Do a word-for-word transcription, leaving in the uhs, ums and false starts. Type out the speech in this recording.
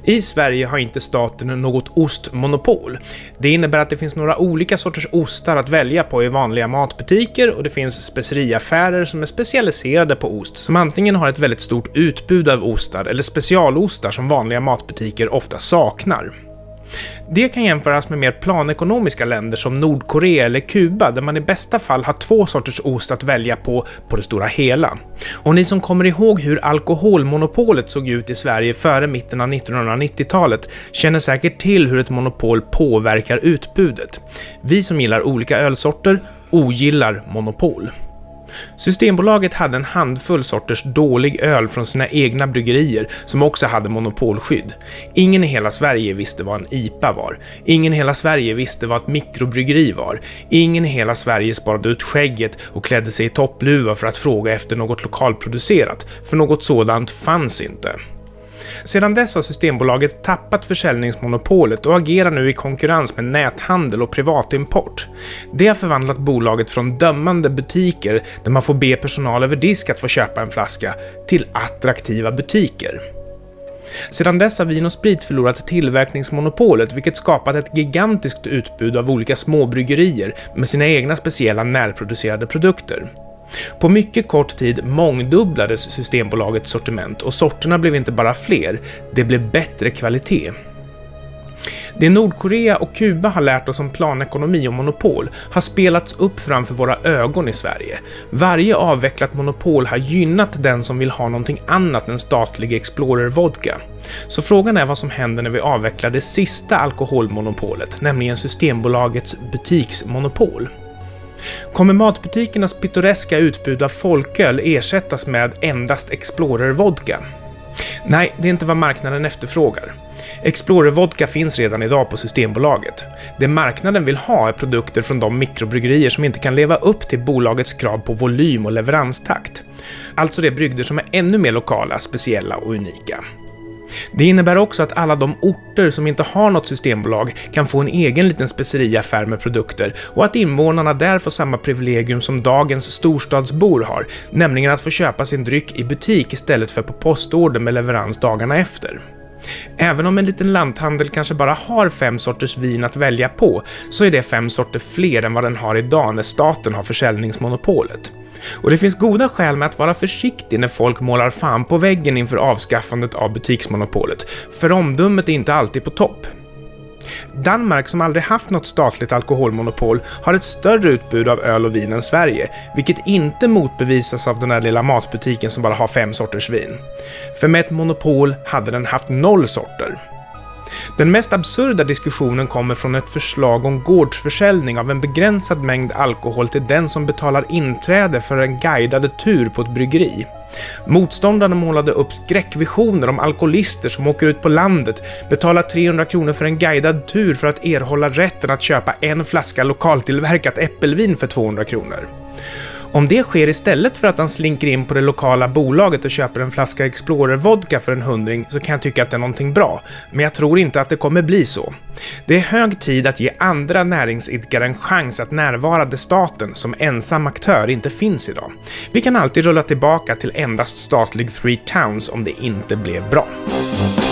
I Sverige har inte staten något ostmonopol. Det innebär att det finns några olika sorters ostar att välja på i vanliga matbutiker och det finns speceriaffärer som är specialiserade på ost som antingen har ett väldigt stort utbud av ostar eller specialostar som vanliga matbutiker ofta saknar. Det kan jämföras med mer planekonomiska länder som Nordkorea eller Kuba där man i bästa fall har två sorters ost att välja på på det stora hela. Och ni som kommer ihåg hur alkoholmonopolet såg ut i Sverige före mitten av nittonhundranittiotalet känner säkert till hur ett monopol påverkar utbudet. Vi som gillar olika ölsorter ogillar monopol. Systembolaget hade en handfull sorters dålig öl från sina egna bryggerier som också hade monopolskydd. Ingen i hela Sverige visste vad en I P A var. Ingen i hela Sverige visste vad ett mikrobryggeri var. Ingen i hela Sverige sparade ut skägget och klädde sig i toppluva för att fråga efter något lokalproducerat, för något sådant fanns inte. Sedan dess har Systembolaget tappat försäljningsmonopolet och agerar nu i konkurrens med näthandel och privatimport. Det har förvandlat bolaget från dömande butiker där man får be personal över disk att få köpa en flaska till attraktiva butiker. Sedan dess har Vin och Sprit förlorat tillverkningsmonopolet, vilket skapat ett gigantiskt utbud av olika småbryggerier med sina egna speciella närproducerade produkter. På mycket kort tid mångdubblades Systembolagets sortiment och sorterna blev inte bara fler, det blev bättre kvalitet. Det Nordkorea och Kuba har lärt oss om planekonomi och monopol har spelats upp framför våra ögon i Sverige. Varje avvecklat monopol har gynnat den som vill ha någonting annat än statlig Explorer-vodka. Så frågan är vad som händer när vi avvecklar det sista alkoholmonopolet, nämligen Systembolagets butiksmonopol. Kommer matbutikernas pittoreska utbud av folköl ersättas med endast Explorer-vodka? Nej, det är inte vad marknaden efterfrågar. Explorer-vodka finns redan idag på Systembolaget. Det marknaden vill ha är produkter från de mikrobryggerier som inte kan leva upp till bolagets krav på volym och leveranstakt. Alltså det brygder som är ännu mer lokala, speciella och unika. Det innebär också att alla de orter som inte har något systembolag kan få en egen liten speceriaffär med produkter och att invånarna där får samma privilegium som dagens storstadsbor har, nämligen att få köpa sin dryck i butik istället för på postorder med leverans dagarna efter. Även om en liten lanthandel kanske bara har fem sorters vin att välja på så är det fem sorter fler än vad den har idag när staten har försäljningsmonopolet. Och det finns goda skäl med att vara försiktig när folk målar fan på väggen inför avskaffandet av butiksmonopolet, för omdömet är inte alltid på topp. Danmark, som aldrig haft något statligt alkoholmonopol, har ett större utbud av öl och vin än Sverige, vilket inte motbevisas av den här lilla matbutiken som bara har fem sorters vin. För med ett monopol hade den haft noll sorter. Den mest absurda diskussionen kommer från ett förslag om gårdsförsäljning av en begränsad mängd alkohol till den som betalar inträde för en guidad tur på ett bryggeri. Motståndarna målade upp skräckvisioner om alkoholister som åker ut på landet, betalar trehundra kronor för en guidad tur för att erhålla rätten att köpa en flaska lokaltillverkat äppelvin för tvåhundra kronor. Om det sker istället för att han slinker in på det lokala bolaget och köper en flaska Explorer-vodka för en hundring så kan jag tycka att det är någonting bra, men jag tror inte att det kommer bli så. Det är hög tid att ge andra näringsidkare en chans att närvara där staten som ensam aktör inte finns idag. Vi kan alltid rulla tillbaka till endast statlig Three Towns om det inte blev bra.